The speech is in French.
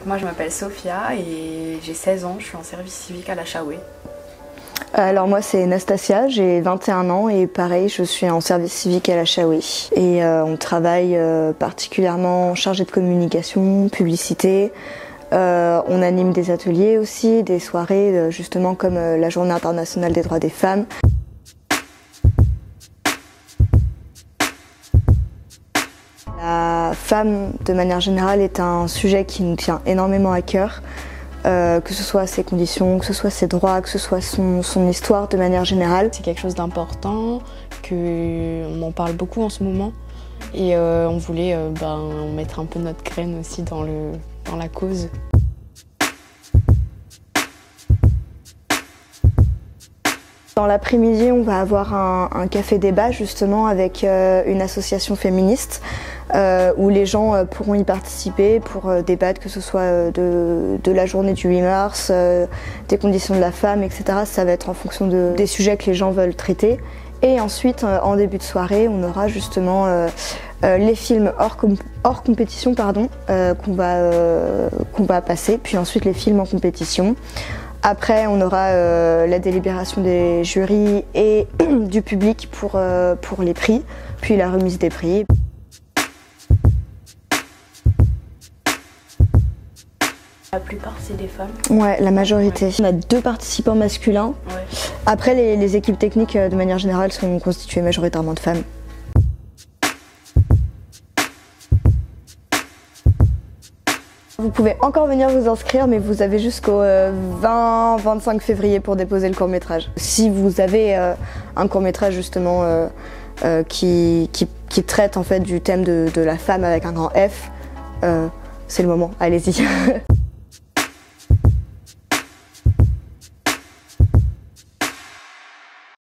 Moi je m'appelle Sophia et j'ai 16 ans, je suis en service civique à la Chaoué. Alors moi c'est Nastasia, j'ai 21 ans et pareil je suis en service civique à la Chaoué. Et on travaille particulièrement chargé de communication, publicité. On anime des ateliers aussi, des soirées justement comme la Journée internationale des droits des femmes. La femme, de manière générale, est un sujet qui nous tient énormément à cœur, que ce soit ses conditions, que ce soit ses droits, que ce soit son histoire de manière générale. C'est quelque chose d'important, qu'on en parle beaucoup en ce moment et on voulait mettre un peu notre graine aussi dans la cause. Dans l'après-midi, on va avoir un café débat justement avec une association féministe où les gens pourront y participer pour débattre, que ce soit de la journée du 8 mars, des conditions de la femme, etc. Ça va être en fonction des sujets que les gens veulent traiter. Et ensuite, en début de soirée, on aura justement les films hors compétition qu'on va passer, puis ensuite les films en compétition. Après, on aura la délibération des jurys et du public pour les prix, puis la remise des prix. La plupart c'est des femmes. Ouais, la majorité. On a 2 participants masculins. Ouais. Après, les équipes techniques de manière générale sont constituées majoritairement de femmes. Vous pouvez encore venir vous inscrire, mais vous avez jusqu'au 20-25 février pour déposer le court-métrage. Si vous avez un court-métrage justement qui traite en fait du thème de la femme avec un grand F, c'est le moment, allez-y.